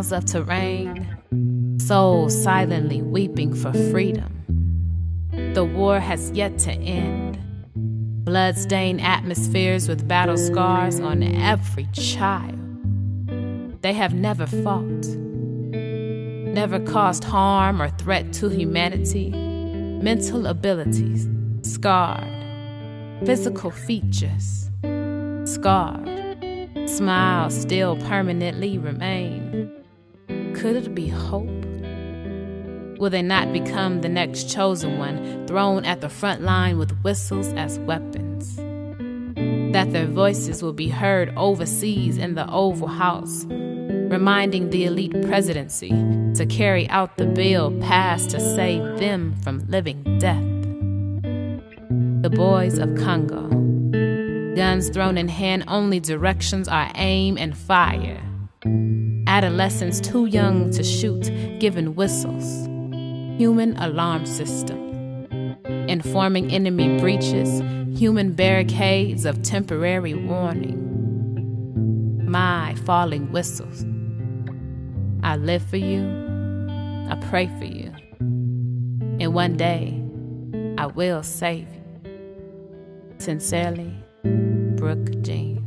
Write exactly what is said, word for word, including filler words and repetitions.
miles of terrain, souls silently weeping for freedom. The war has yet to end. Blood-stained atmospheres with battle scars on every child. They have never fought, never caused harm or threat to humanity. Mental abilities scarred, physical features scarred, smiles still permanently remain. Could it be hope? Will they not become the next chosen one, thrown at the front line with whistles as weapons? That their voices will be heard overseas in the Oval House, reminding the elite presidency to carry out the bill passed to save them from living death. The boys of Congo, guns thrown in hand, only directions are aim and fire. Adolescents too young to shoot, given whistles. Human alarm system, informing enemy breaches, human barricades of temporary warning. My falling whistles. I live for you, I pray for you, and one day I will save you. Sincerely, Brooke Jean.